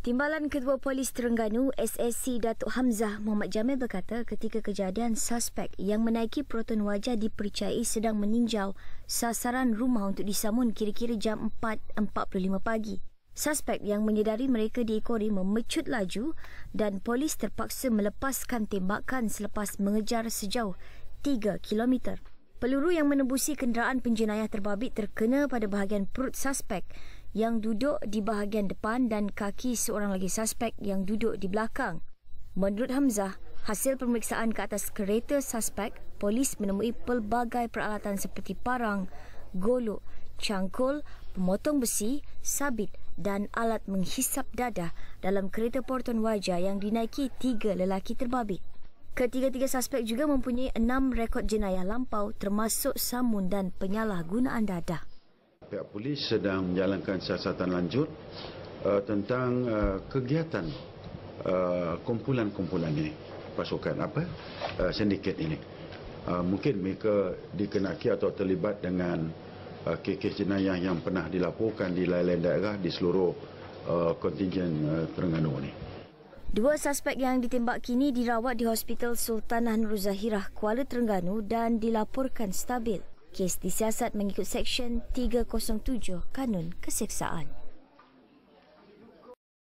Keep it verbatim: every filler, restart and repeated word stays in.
Timbalan Ketua Polis Terengganu S S C Datuk Hamzah Muhammad Jamil berkata ketika kejadian suspek yang menaiki peroton wajah dipercayai sedang meninjau sasaran rumah untuk disamun kira-kira jam empat empat puluh lima pagi. Suspek yang menyedari mereka diekori memecut laju dan polis terpaksa melepaskan tembakan selepas mengejar sejauh tiga kilometer. Peluru yang menembusi kenderaan penjenayah terbabit terkena pada bahagian perut suspek yang duduk di bahagian depan dan kaki seorang lagi suspek yang duduk di belakang. Menurut Hamzah, hasil pemeriksaan ke atas kereta suspek, polis menemui pelbagai peralatan seperti parang, golok, cangkul, pemotong besi, sabit dan alat menghisap dadah dalam kereta peroton wajah yang dinaiki tiga lelaki terbabit. Ketiga-tiga suspek juga mempunyai enam rekod jenayah lampau termasuk samun dan penyalahgunaan dadah. Pihak polis sedang menjalankan siasatan lanjut uh, tentang uh, kegiatan uh, kumpulan-kumpulan ini, pasukan apa uh, sindiket ini. Uh, mungkin mereka dikenaki atau terlibat dengan uh, kes-kes jenayah yang pernah dilaporkan di lain-lain daerah di seluruh uh, kontingen uh, Terengganu ini. Dua suspek yang ditembak kini dirawat di Hospital Sultanah Nur Zahirah, Kuala Terengganu dan dilaporkan stabil. Kes disiasat mengikut Seksyen tiga kosong tujuh Kanun Keseksaan.